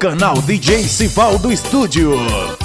Canal DJ Sivaldo Estúdio.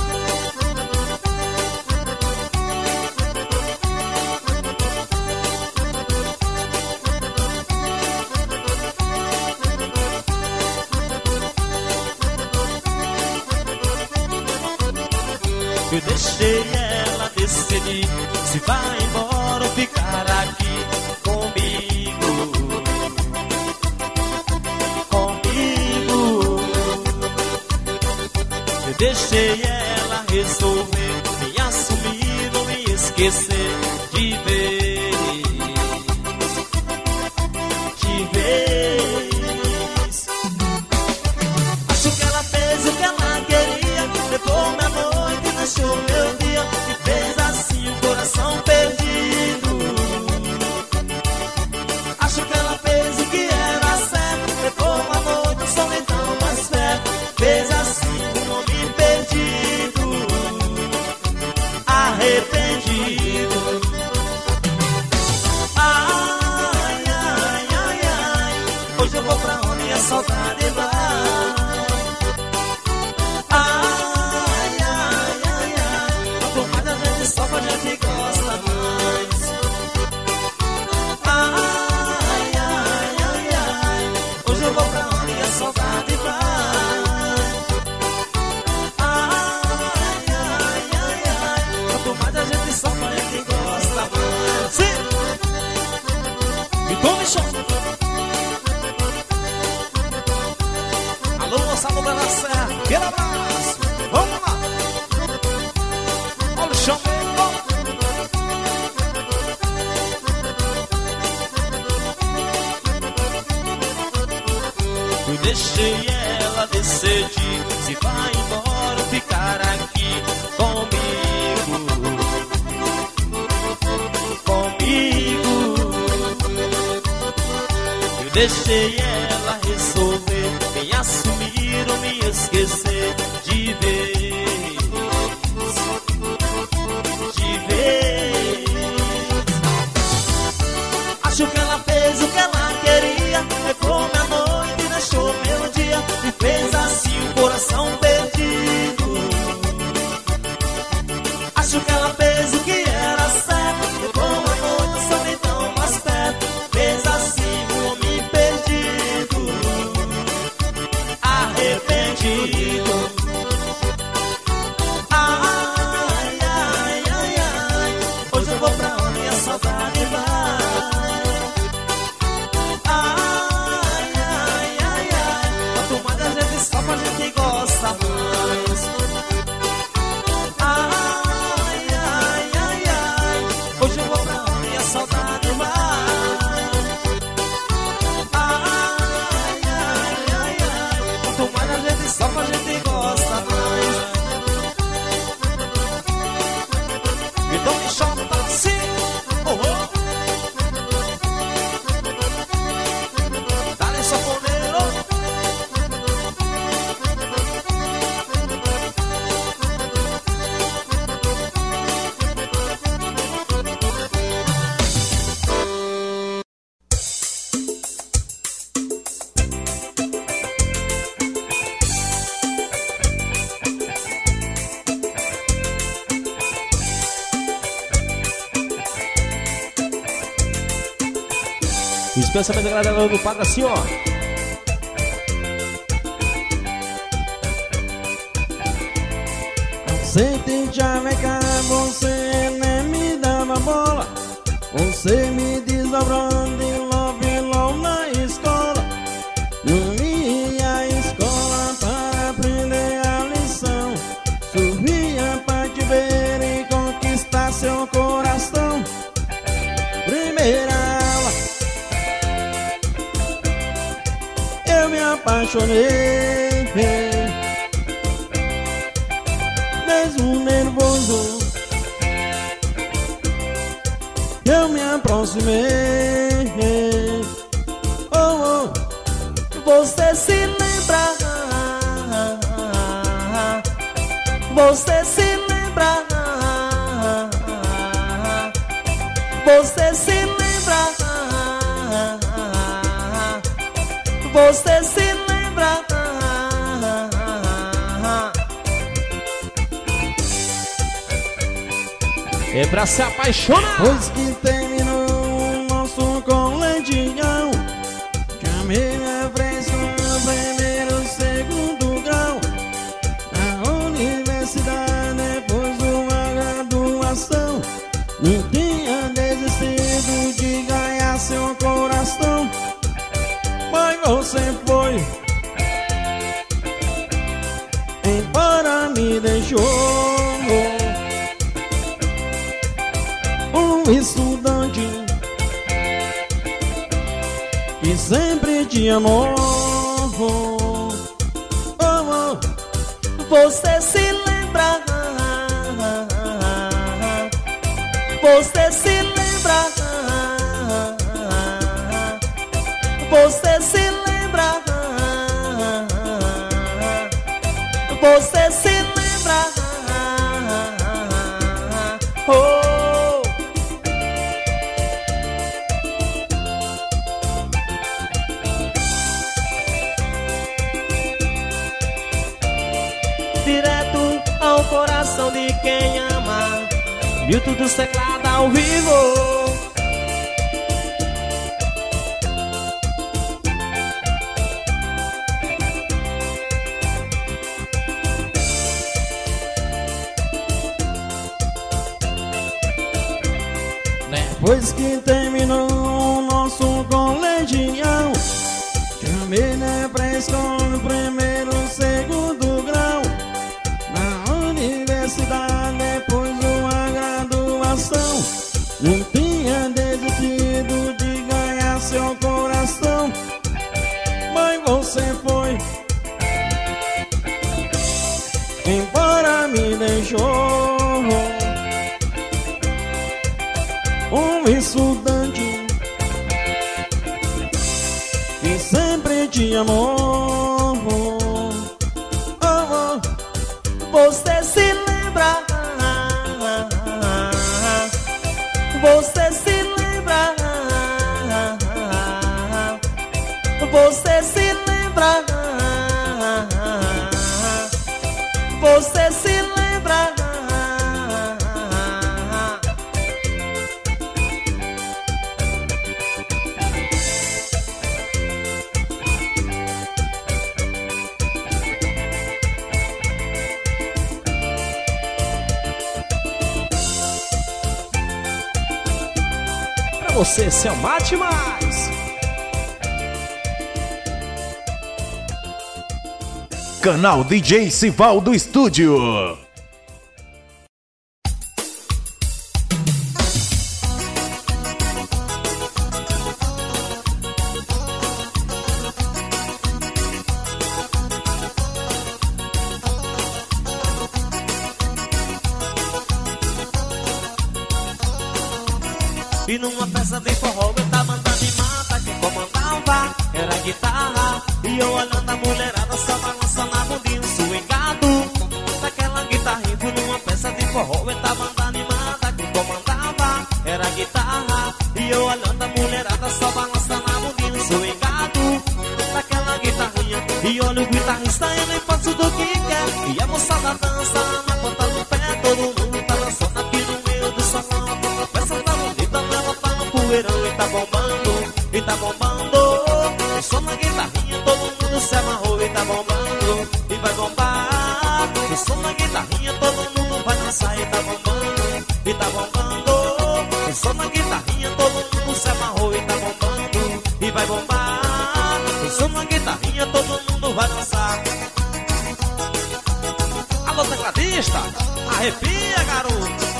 Eu deixei ela decidir se vai embora ou ficar aqui comigo. Eu deixei ela resolver me assumir, não me esquecer de vez. Acho que ela fez o que ela queria, levou minha noite, deixou meu dia e fez assim o coração perdido. Acho que ela fez o que era certo, levou uma noite, um solidão mais perto, fez assim um homem perdido, arrependido. Ai, ai, ai, ai, hoje eu vou pra onde a saudade vai. Só a gente gosta mais. Ai, ai, ai, ai, hoje eu vou pra onde a saudade vai. Ai, ai, ai, ai, quanto mais a gente sofre, a gente gosta mais. Sim! E tome chão. Alô, moçada da Serra, aquele abraço. Vamos lá. Olha o chão. Eu deixei ela decidir se vai embora ou ficar aqui comigo. Eu deixei ela resolver me assumir ou me esquecer de vez. Acho que ela fez o que ela queria, levou minha noite, deixou meu dia e fez assim o coração perdido. Acho que ela fez o que era certo, levou uma noite, solidão mais perto, fez assim um homem perdido, arrependido. Ai, ai, ai, ai, hoje eu vou pra onde a saudade vai. Só pra gente gosta mais. Ai, ai, ai, ai, hoje eu vou pra onde a saudade vai. Ai, ai, ai, ai, quanto mais a gente só pra gente gosta mais. Então me chama pra assim. Oh, oh. Dá-lhe safoneiro. Os pensamentos da galera do Paga assim, ó. Sente já vem cá, você nem me dava bola. Você me desdobrou de love na escola. Não ia à escola para aprender a lição. Subia pra te ver e conquistar seu coração. Primeira aula, eu me apaixonei. Mesmo nervoso, eu me aproximei. Oh, oh, você se lembra? Você se lembra? Você se lembra? Você se lembra? É pra se apaixonar. Pois que terminou o nosso colegial, chamei a fresca no primeiro, segundo grau. Na universidade, depois de uma graduação, não tinha desistido de ganhar seu coração. Mas você foi embora, me deixou. Um estudante que sempre te amou. Você se lembra? Você se lembra? Você se lembra? Você se lembra? Oh. Direto ao coração de quem ama, Milton do teclado ao vivo. Depois que terminou o nosso colegial, chamei pra escola no primeiro, segundo grau. Na universidade, depois de uma graduação, não tinha desistido de ganhar seu coração. Mas você foi embora, me deixou. Um estudante que sempre te amou. Você se lembra? Você se lembra? Você se lembra? Você se lembra? Você se amar demais. Canal DJ Sivaldo Estúdio. E numa peça de forró eu tava animada, quem comandava era a guitarra. E eu olhando a mulherada só balançando a bundinha, swingado daquela guitarrinha. Fui numa peça de forró eu tava animada, quem comandava era a guitarra. E eu olhando a mulherada só balançando a bundinha, swingado daquela guitarrinha. E olha o guitarrista, ele faz tudo o que quer. E a moçada dança na ponta do pé, todo mundo tá dançando aqui no meio do salão. A peça tá bonita, ela tá no poeirão e tá bombando, e tá bombando. O som na guitarrinha, todo mundo se amarrou e tá bombando, e vai bombar. O som na guitarrinha, todo mundo vai dançar e tá bombando, e tá bombando. O som na guitarrinha, todo mundo se amarrou e tá bombando, e vai bombar. O som na guitarrinha, todo mundo vai dançar. Alô, tecladista, arrepia, garoto.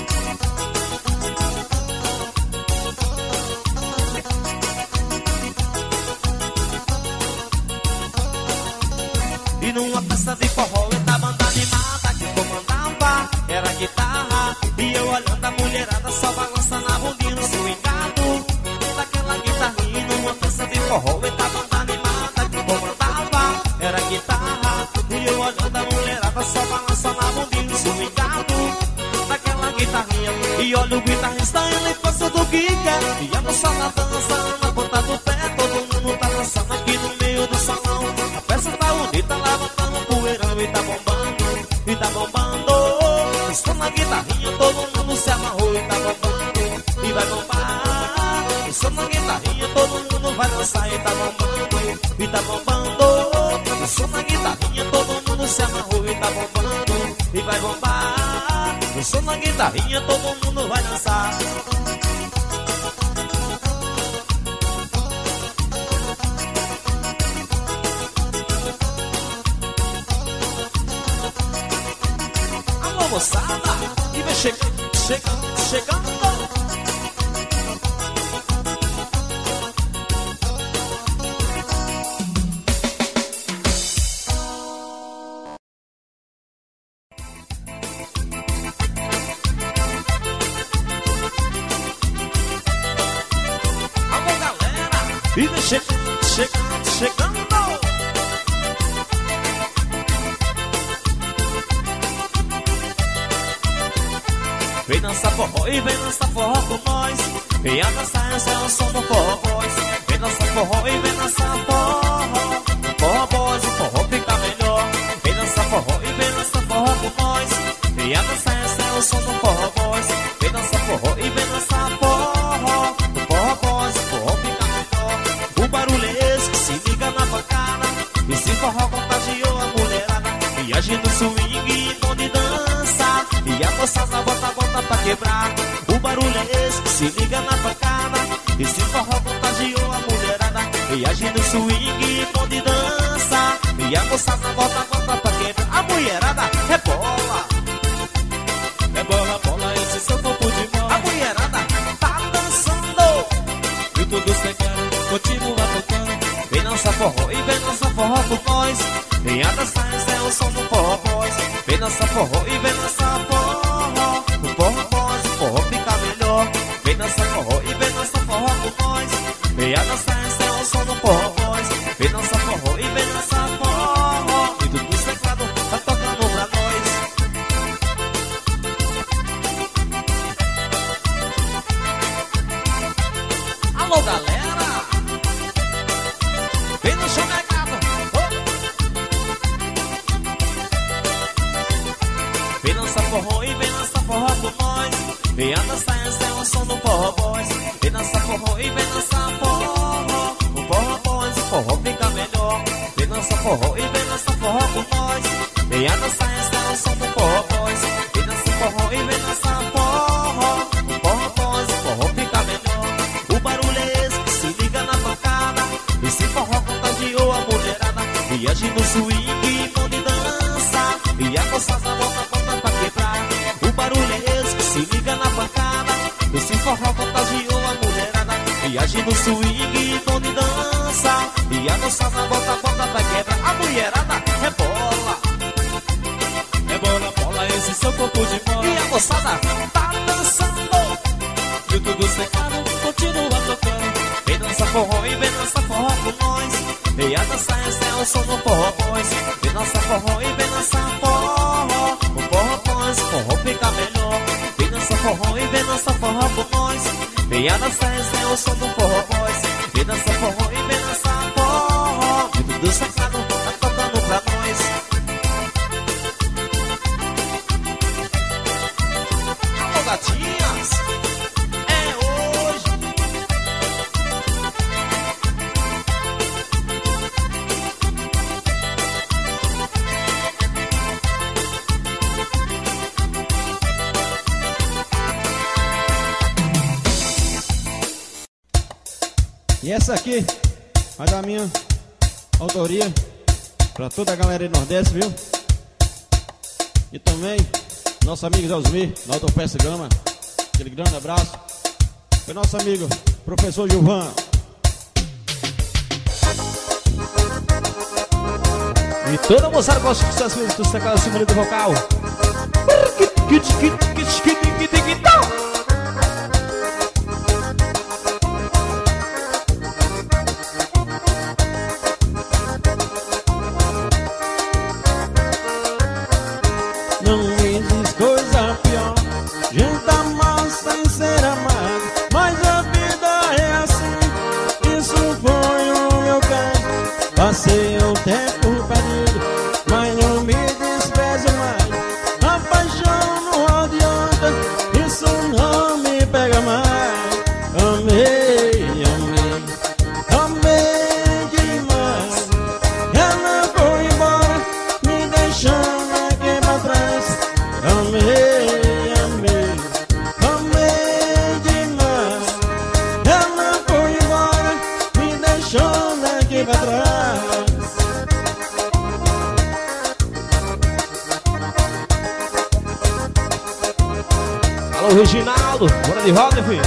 E numa peça de forró eu tava animada, quem comandava era a guitarra. E eu olhando a mulherada só balançando a bundinha no swingado daquela guitarrinha. E numa peça de forró eu tava animada, quem comandava era a guitarra. E eu olhando a mulherada só balançando a bundinha no swingado daquela guitarrinha. E olha o guitarrista, ele faz tudo o que quer. E a moçada dança na ponta do pé, todo mundo tá dançando aqui no meio do salão. A peça tá bonita, levantando o poeirão e tá bombando, e tá bombando. O som na guitarrinha, todo mundo se amarra tá bombando e vai bombar. O som na guitarrinha todo mundo vai dançar e tá bombando e tá bombando. O som na guitarrinha todo mundo se amarrou e tá bombando e vai bombar. O som na guitarrinha todo mundo vai dançar. Alô moçada, e vem chegando, chegando, chegando. E vem chegando, chegando, chegando. Vem dançar forró e vem dançar forró com nós. Vem a dançar, esse é o som do Forró Boys. Vem dançar forró e vem dançar forró. O Forró Boys, o forró fica melhor. Vem dançar forró e vem dançar forró com nós. Vem a dançar, esse é o som do Forró Boys. Vem dançar forró e vem dançar forró. O Forró Boys, o forró fica melhor. O barulho é esse que se liga na pancada. Esse forró contagiou a mulherada. Viagem no swing e tom de dança. E a moçada bota pra quebrar. O barulho é esse que se liga na pancada. Esse forró contagiou a mulherada. Viagem no swing e tom de dança. E a moçada bota pra quebrar. A mulherada rebola. Rebola, bola, esse seu corpo de bola. A mulherada tá dançando. E tudo secando, continua tocando. Vem dançar forró e vem dançar forró com nós. Vem a dançar, esse é o som do Forró Boys. Vem dançar forró e vem dançar forró. O Forró Boys, o forró fica melhor. Vem dançar forró e vem dançar forró com nós. Vem a dançar, esse é o som do Forró Boys. Vem dançar forró e vem dançar forró. E tudo secado tá tocando pra nós. Alô galera, vem no show negado. Vem dançar forró e vem dançar forró com nós. Vem a dançar, esse é o som do Forró Boys. Vem dançar forró e vem dançar forró. O Forró Boys, o forró fica melhor. Vem dançar forró e vem dançar forró com nós. Vem a dançar, esse é o som do Forró Boys. Vem dançar forró e vem dançar forró. O Forró Boys, o forró fica melhor. O barulho é esse que se liga na pancada. Esse forró contagiou a mulherada. Viagem no swing e tom de dança. E a moçada bota pra quebrar. O barulho é esse que se liga na pancada. Esse forró contagiou a mulherada. Viagem no swing e tom de dança. E a moçada bota pra quebrar. A mulherada rebola. Rebola, bola, esse seu corpo de bola. E a moçada tá dançando. E tudo secado, continua tocando. Vem dançar forró e vem dançar forró com nós. Vem a dançar, esse é o som do Forró Boys. Vem dançar forró e vem dançar forró. O Forró Boys, o forró fica melhor. Vem dançar forró e vem dançar forró com nós. Vem a dançar, esse é o som do Forró Boys. Vem dançar forró e vem dançar forró. E tudo secado tá tocando pra nós. Alô gatinhas, é hoje. E essa aqui vai da minha autoria pra toda a galera do Nordeste, viu? E também nosso amigo Zé Osmir, da Autopeça Gama. Aquele grande abraço. Foi nosso amigo, professor Gilvan. E toda a moçada gosta de suas músicas, você aquela simulação do vocal. Não existe coisa pior, gente amar sem ser amado. Mas a vida é assim, isso foi o meu caso. Passei o tempo perdido, mas não me desprezo mais. A paixão não adianta, Alô, Reginaldo, bora de roda, filho.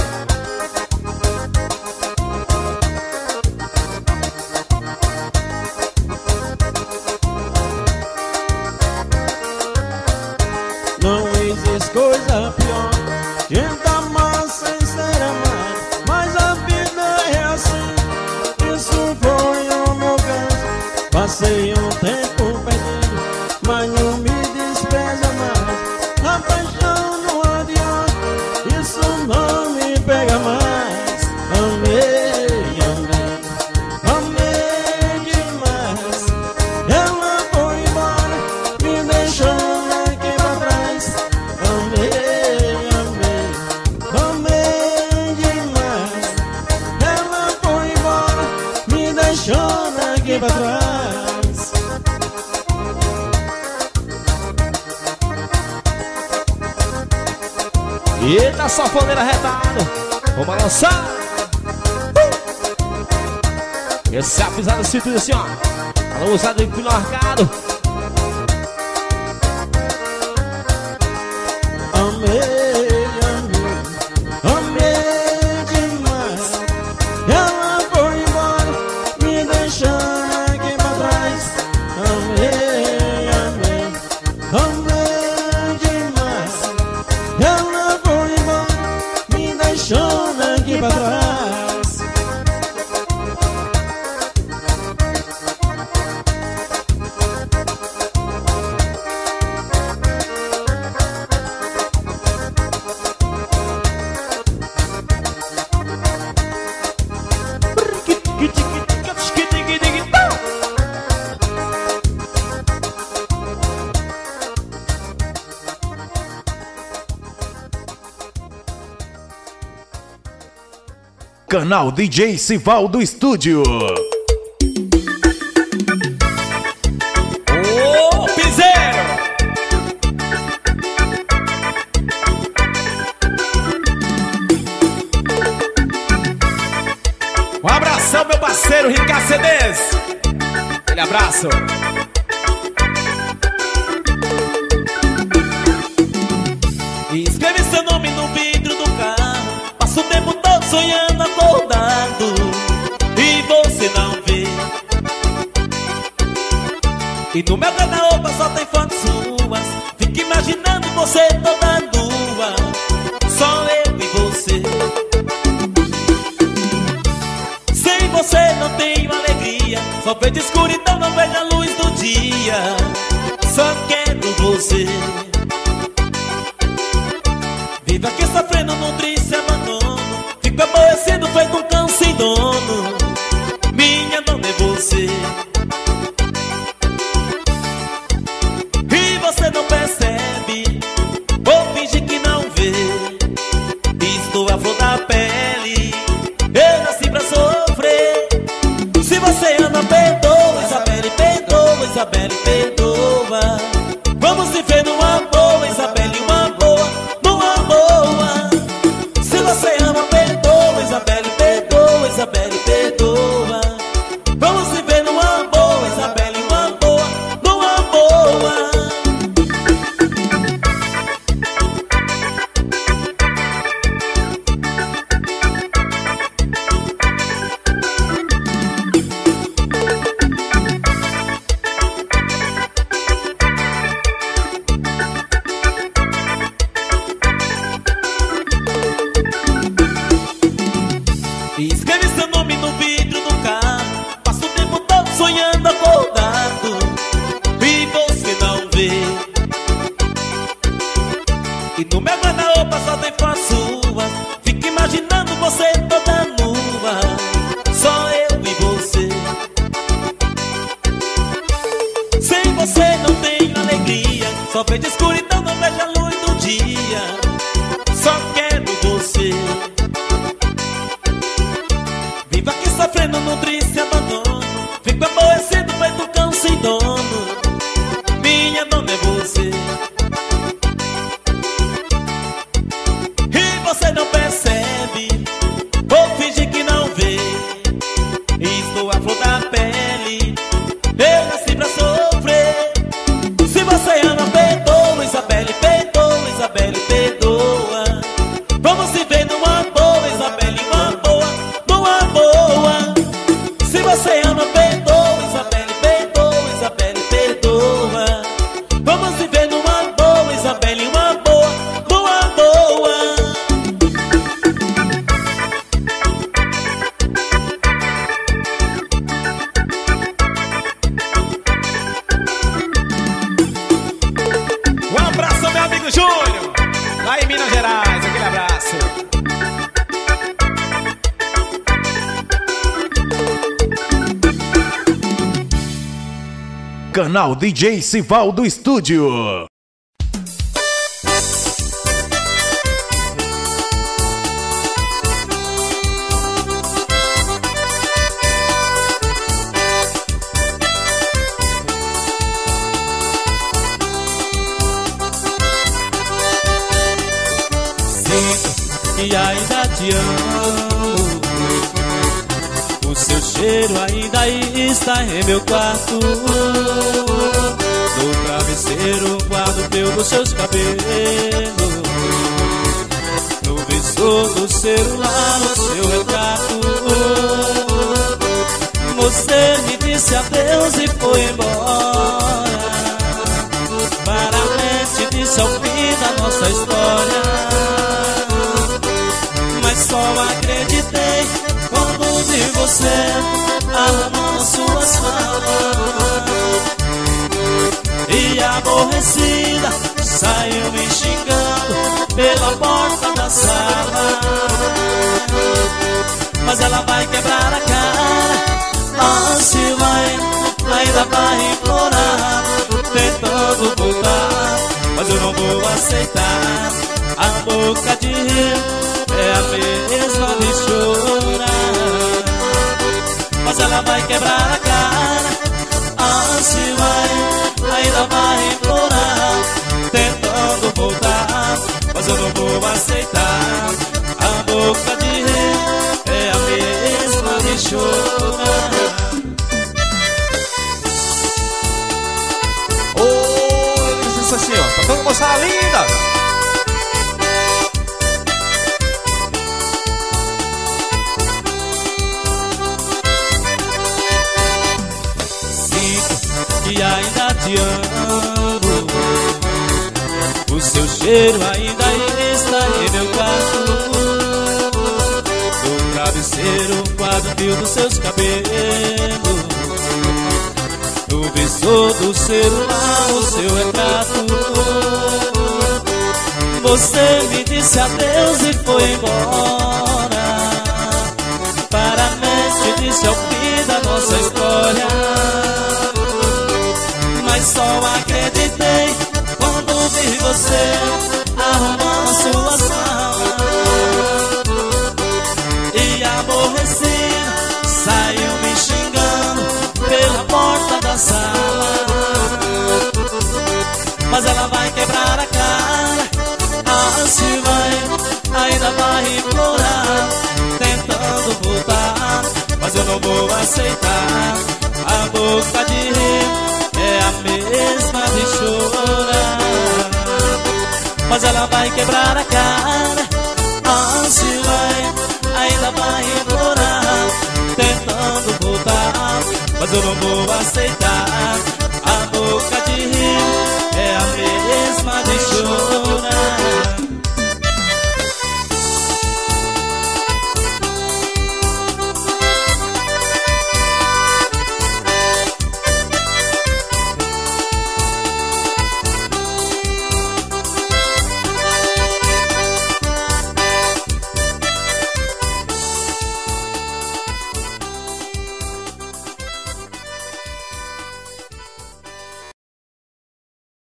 Não existe coisa pior, gente amar sem ser amado, mas a vida é assim, isso foi o meu caso. Passei um tempo perdido, mas não me despreza mais. A paixão não adianta, isso não me pega mais. Amei, amei, amei demais. Ela foi embora, me deixando aqui pra trás. Amei, amei, amei demais. Ela foi embora, me deixando aqui pra trás. Eita, sanfoneira retada, vamos balançar. Esse é a pisada do cinto assim, ó. Alô, usado de pino arcado. Amei, amei, amei demais. Ela foi embora, me deixando aqui pra trás. Amei, amei, amei demais. Ela foi embora, me deixando aqui pra trás. Canal DJ Sivaldo Estúdio. Ô, piseiro! Um abração, meu parceiro Ricardo CDs. Aquele abraço. Escreve seu nome no vidro do carro. Passo o tempo todo sonhando, acordado, e você não vê. E no meu guarda-roupa só tem fotos suas. Fico imaginando você toda nua, só eu e você. Sem você não tenho alegria, só vejo escuridão, não vejo a luz do dia. Só quero você. Vivo aqui sofrendo num triste abandono, fico aborrecido feito um cão sem dono. Minha dona é você. E você não percebe, ou finge que não vê. Estou a flor da pele, eu nasci pra sofrer. Se você ama, perdoa, Isabelle, perdoa, Isabelle, perdoa. Vamos viver numa boa, Isabelle, uma boa, numa boa. Se você ama, perdoa, Isabelle, perdoa, Isabelle, perdoa. Vamos viver numa boa, Isabelle, uma boa, numa boa. Escreve seu nome no vidro do carro. Passo o tempo todo sonhando, acordado, e você não vê. E no meu guarda-roupa só tem fotos suas. Fico imaginando você toda nua, só eu e você. Sem você não tenho alegria, só vejo escuridão, não vejo a luz do dia. Só quero você. Vivo aqui sofrendo num triste abandono, fico aborrecido feito um cão sem dono. Minha dona é você. E você não percebe, ou finge que não vê. Estou a flor da pele, eu nasci pra sofrer. Se você ama, perdoa, Isabelle, perdoa, Isabelle, perdoa. Fábio Júnior, lá em Minas Gerais, aquele abraço. Canal DJ Sivaldo Estúdio. E ainda te amo. O seu cheiro ainda está em meu quarto. No travesseiro um quadro teu dos seus cabelos. No visor do celular o seu retrato. Você me disse adeus e foi embora. Paramente disse ao fim da nossa história. Mas só acreditei quando vi você arrumando suas malas. E aborrecida saiu me xingando pela porta da sala. Mas ela vai quebrar a cara. Ah, se vai, ainda vai implorar, tentando voltar. Mas eu não vou aceitar. A boca de rio é a mesma de chorar. Mas ela vai quebrar a cara. Ah, se vai, ainda vai implorar, tentando voltar. Mas eu não vou aceitar. A boca de rei é a mesma de chorar. Isso assim, ó, tá todo moçada linda. E ainda te amo. O seu cheiro ainda está em meu quarto. No travesseiro um quadro fio dos seus cabelos. No visor do celular o seu retrato. Você me disse adeus e foi embora. Paramente disse ao fim da nossa história. Mas só acreditei quando vi você arrumando suas malas. E aborrecida saiu me xingando pela porta da sala. Mas ela vai quebrar a cara. Ah, se vai, ainda vai implorar, tentando voltar. Mas eu não vou aceitar. A boca de rio é a mesma de chorar. Mas ela vai quebrar a cara. Ah, se vai, ainda vai implorar, tentando voltar. Mas eu não vou aceitar.